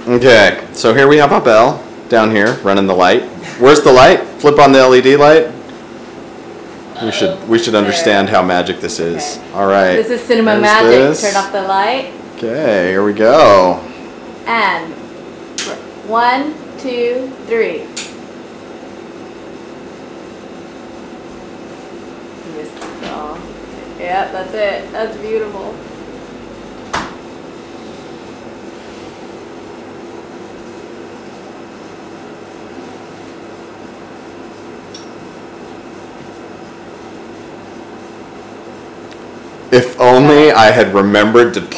Okay, so here we have our bell down here running the light. Where's the light? Flip on the LED light. We should understand how magic this is. Okay. All right. This is cinema There's magic. this. Turn off the light. Okay, here we go. And 1, 2, 3. Yep, that's it. That's beautiful. If only I had remembered to